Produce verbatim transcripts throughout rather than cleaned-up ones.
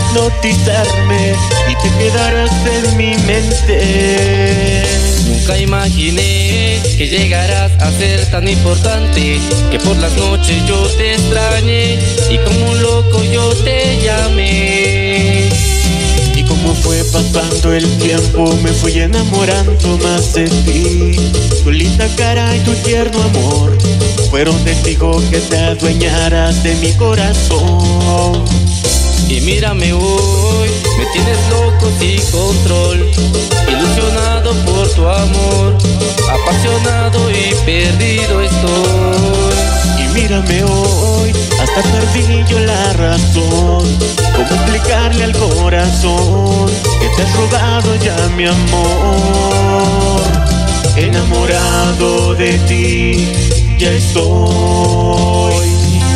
hipnotizarme y te quedarás en mi mente. Nunca imaginé que llegaras a ser tan importante, que por las noches yo te extrañé y como un loco yo te llamé. Y como fue pasando el tiempo me fui enamorando más de ti. Tu linda cara y tu tierno amor fueron testigos que te adueñaras de mi corazón. Y mírame hoy, me tienes loco sin control, ilusionado por tu amor, apasionado y perdido estoy. Y mírame hoy, hasta perdí yo la razón. ¿Cómo explicarle al corazón que te has robado ya mi amor? Enamorado de ti ya estoy.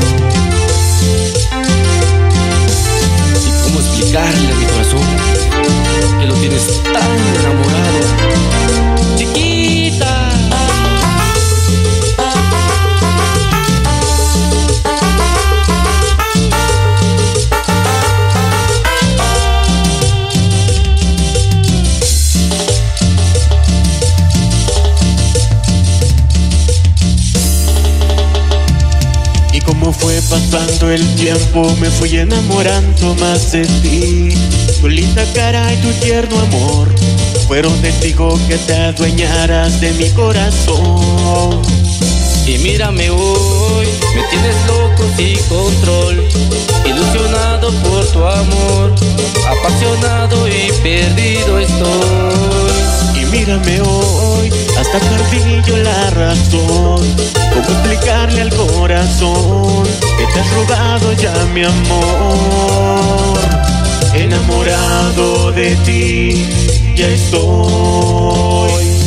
Explicarle a mi corazón que lo tienes tan enamorado, chiquita. Y como fue pasando el tiempo me fui enamorando más de ti. Tu linda cara y tu tierno amor fueron testigos que te adueñaras de mi corazón. Y mírame hoy, me tienes loco sin control, ilusionado por tu amor, apasionado y perdido estoy. Y mírame hoy, hasta perdí yo la razón. ¿Cómo explicarle al corazón que te has robado ya mi amor? Enamorado de ti ya estoy.